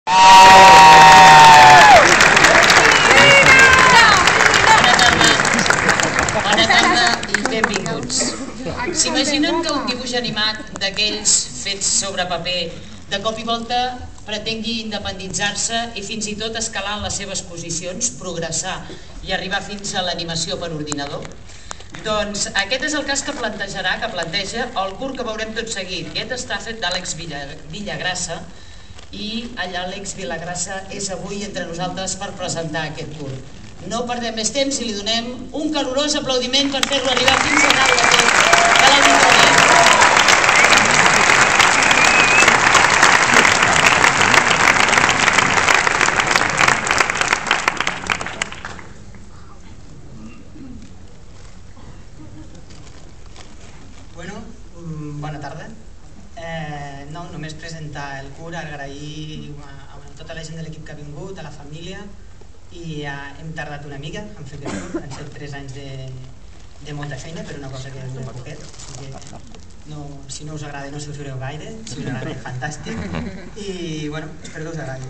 Bona tarda i benvinguts. S'imaginen que un dibuix animat d'aquells fets sobre paper de cop i volta pretengui independitzar-se i fins i tot escalar les seves posicions, progressar i arribar fins a l'animació per ordinador? Doncs aquest és el cas que planteja el curt que veurem tot seguit. Get Stuffed d'Àlex Villagrasa, i l'Àlex Villagrasa és avui entre nosaltres per presentar aquest curt. No perdem més temps i li donem un calorós aplaudiment per fer-lo arribar fins a dalt de l'auditori. Bona tarda. Només presentar el curt, agrair a tota la gent de l'equip que ha vingut, a la família, i hem tardat una mica en fer aquest curt, han estat 3 anys de molta feina per una cosa que dura poquet, si no us agrada no us ho fareu gaire, si us agrada fantàstic, i espero que us agradi.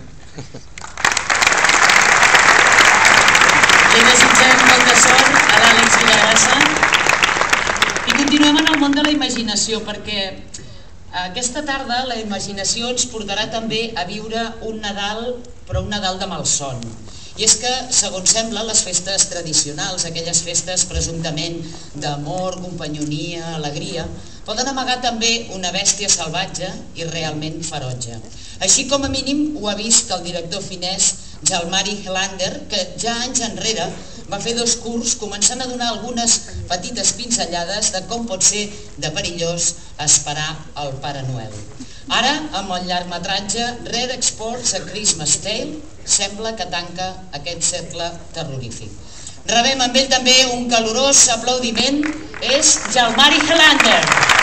Li desitgem molta sort a l'Àlex Villagrasa i continuem en el món de la imaginació, perquè aquesta tarda la imaginació ens portarà també a viure un Nadal, però un Nadal de malson. I és que, segons sembla, les festes tradicionals, aquelles festes presumptament d'amor, companyonia, alegria, poden amagar també una bèstia salvatge i realment ferotge. Així com a mínim ho ha vist el director finès Jalmari Helander, que ja anys enrere va fer 2 curts començant a donar algunes petites pinzellades de com pot ser de perillós esperar el Pare Noel. Ara, amb el llargmetratge Red Exports a Christmas Tale, sembla que tanca aquest cercle terrorífic. Rebem amb ell també un calorós aplaudiment, és Jalmari Helander.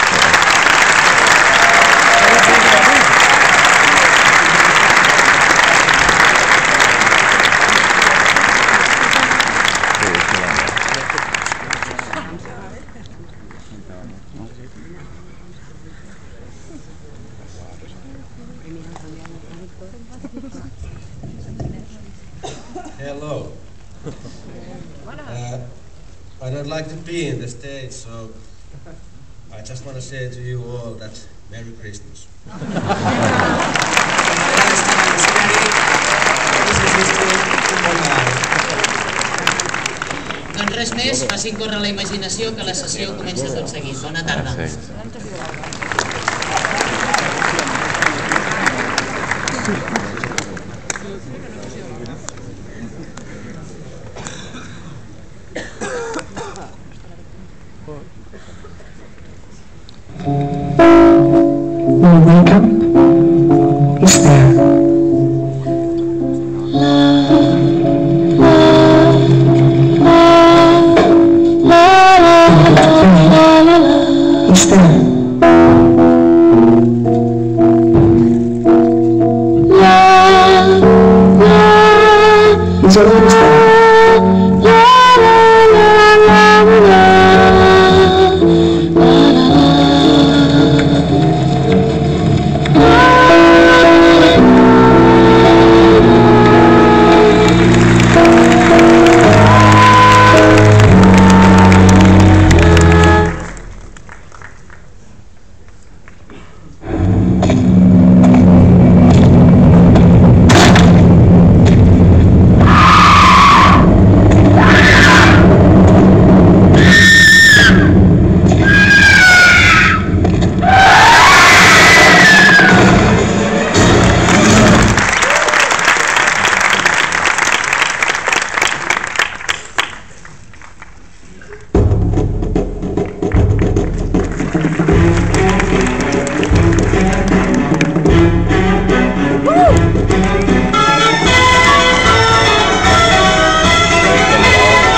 Hello. I don't like to be in the stage, so I just want to say to you all that Merry Christmas. Doncs res més, facin córrer la imaginació que la sessió comença tot seguit. Bona tarda. Will wake up is there. Is there. Is always there.